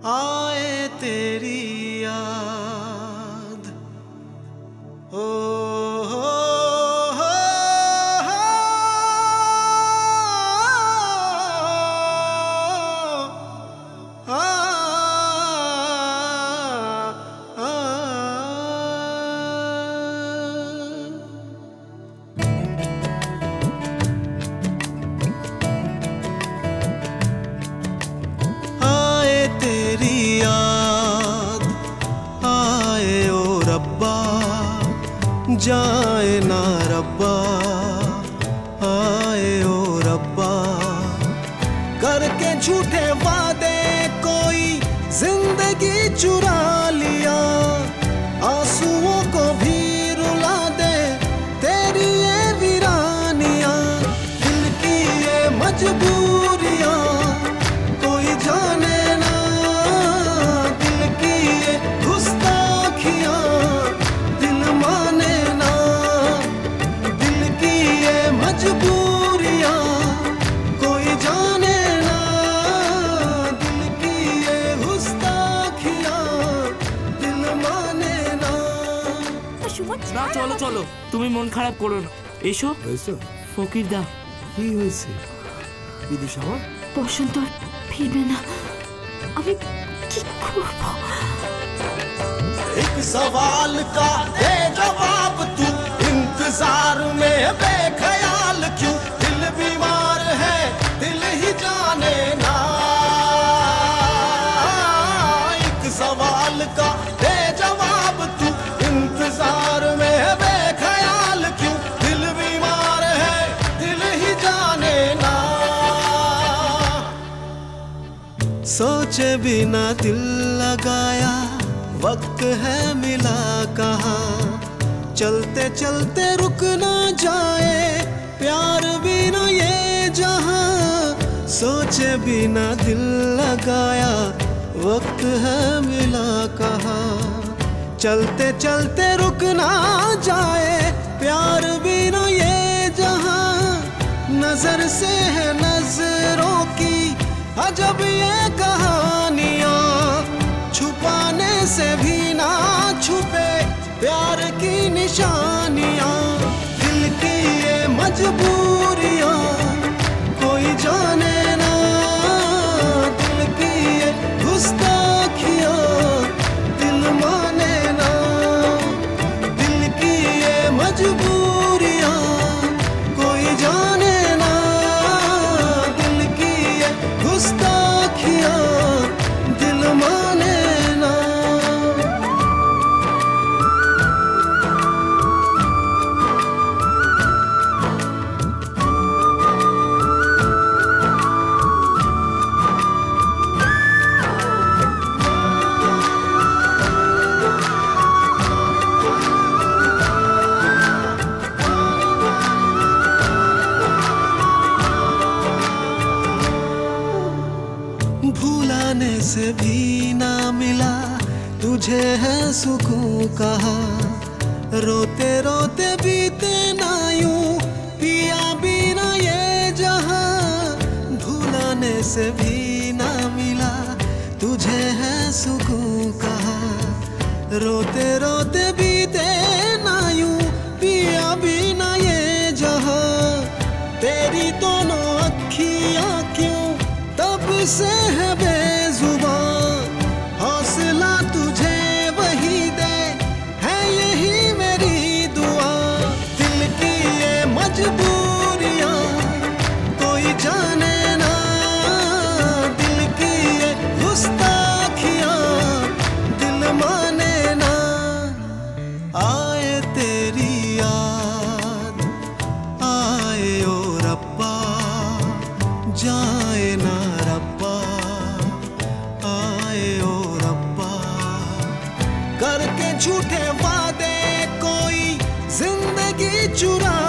आए तेरी याद हो जाए ना रब्बा, आए ओ रब्बा। करके झूठे वादे कोई जिंदगी चुरा लिया, आंसुओं को भी रुला दे तेरी ये वीरानियां। दिल की ये मजबूरियां कोई जाने ना, दिल की ये गुस्ताखियां मजबूरियां कोई जाने ना, दिल की ये गुस्ताखियां दिल माने ना। না চলো চলো, তুমি মন খারাপ করো না। এসো। ফকির দা, কি হয়েছে? বিদুষা আমার বসন্ত আর ফিরবে না, আমি কি করব? एक सवाल का दे जवाब तू, इंतजार में बेख्याल क्यों? दिल बीमार है दिल ही जाने ना। एक सवाल का दे जवाब तू, इंतजार में बेख्याल क्यों? दिल बीमार है दिल ही जाने ना। सोचे बिना दिल लगाया, वक्त है मिला कहाँ? चलते चलते रुक ना जाए प्यार बिना ये जहां। सोचे बिना दिल लगाया, वक्त है मिला कहाँ? चलते चलते रुक ना जाए प्यार बिना ये जहां। नजर से है नजरों की अजब ये कहानियां, छुपाने से भी ना छुपे प्यार की निशानियां। दिल की ये मजबूरियां कोई जाने ना, दिल की ये गुस्ताखियां दिल माने ना। दिल की ये मजबूरियां कोई जाने ना, दिल की ये गुस्ताखियां दिल माने ना। भूलाने से भी ना मिला तुझे है सुकून कहा। रोते रोते बीते ना यूं पिया बिना ये जहां। भूलाने से भी ना मिला तुझे है सुकून कहा। रोते रोते बीते ना यूं पिया बिना ये जहां। तेरी दोनों अखियां क्यों तब से है बेजुबान, हौसला तुझे वही दे है यही मेरी दुआ। दिल की ये मजबूरियां कोई जाने ना, दिल की ये गुस्ताखियां दिल माने ना। आए तेरी याद, आए ओ रब्बा, जाए ना रब्बा, आए ओ रब्बा। करके झूठे वादे कोई जिंदगी चुरा